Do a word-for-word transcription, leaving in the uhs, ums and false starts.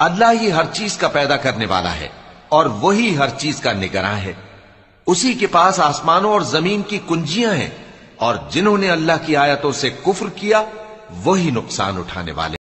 अल्लाह ही हर चीज का पैदा करने वाला है और वही हर चीज का निगरां है। उसी के पास आसमानों और जमीन की कुंजियां हैं और जिन्होंने अल्लाह की आयतों से कुफ्र किया वही नुकसान उठाने वाले